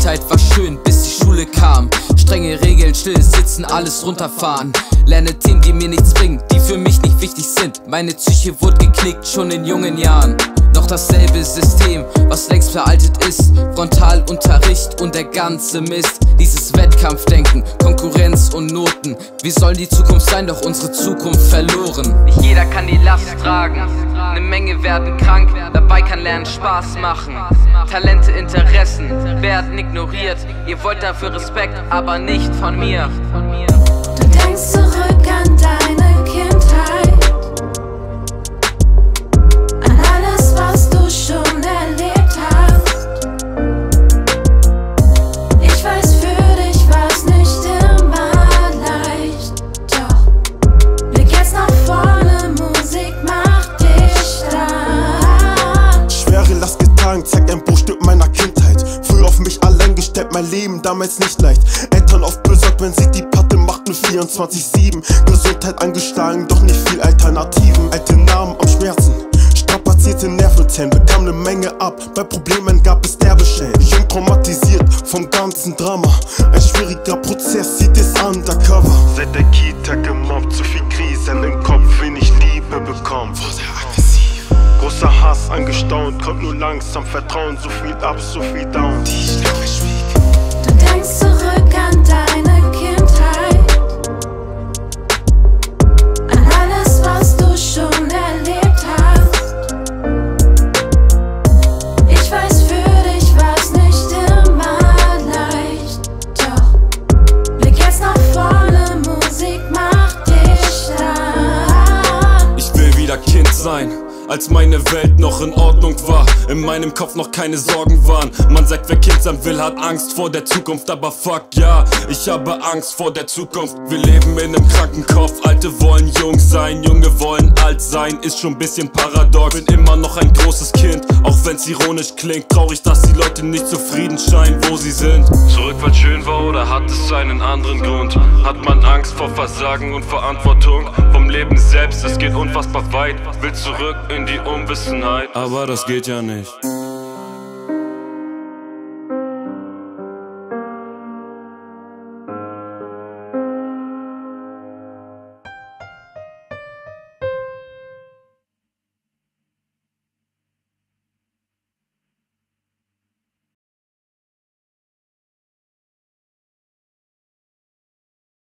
Kindheit war schön, bis die Schule kam. Strenge Regeln, still sitzen, alles runterfahren. Lerne Themen, die mir nichts bringen, die für mich nicht wichtig sind. Meine Psyche wurde geknickt, schon in jungen Jahren. Noch dasselbe System, was längst veraltet ist. Frontalunterricht und der ganze Mist. Dieses Wettkampfdenken, Konkurrenz und Noten. Wie soll die Zukunft sein, doch unsere Zukunft verloren. Nicht jeder kann die Last tragen, eine Menge werden krank. Dabei kann Lernen Spaß machen. Talente, Interessen werden ignoriert. Ihr wollt dafür Respekt, aber nicht von mir. Du denkst zurück an deine Kindheit, an alles, was du schon erlebt hast. Ich weiß, für dich war's nicht immer leicht, doch blick jetzt nach vorne, Musik macht dich stark. Schwere Last getragen, zeigt ein Bruchstück meiner Kindheit. Früh auf mich allein gestellt, mein Leben damals nicht leicht. Eltern oft besorgt, wenn sie die Patte machten 24/7. Gesundheit angeschlagen, doch nicht viel Alternativen. Alte Namen am Schmerzen, strapazierte Nervenzellen, bekam ne Menge ab. Bei Problemen gab es Derbeschellen. Jung traumatisiert vom ganzen Drama. Ein schwieriger Prozess, sieht es undercover. Seit der Kita gemobbt, zu viel Krisen im Kopf, wenig Liebe bekommen. Großer Hass angestaunt, kommt nur langsam Vertrauen. So viel up, so viel down. Du denkst zurück an deine Kindheit, an alles, was du schon erlebt hast. Ich weiß, für dich war's nicht immer leicht, doch blick jetzt nach vorne, Musik macht dich stark. Ich will wieder Kind sein, als meine Welt noch in Ordnung war, in meinem Kopf noch keine Sorgen waren. Man sagt, wer Kind sein will, hat Angst vor der Zukunft, aber fuck ja, ich habe Angst vor der Zukunft. Wir leben in einem kranken Kopf, Alte wollen jung sein, Junge wollen alt sein, ist schon ein bisschen paradox. Bin immer noch ein großes Kind, auch wenn's ironisch klingt. Traurig, dass die Leute nicht zufrieden scheinen, wo sie sind. Zurück, weil's schön war, oder hat es einen anderen Grund? Hat man Angst vor Versagen und Verantwortung vom Leben selbst, es geht unfassbar weit. Will zurück in die Unwissenheit, aber das geht ja nicht.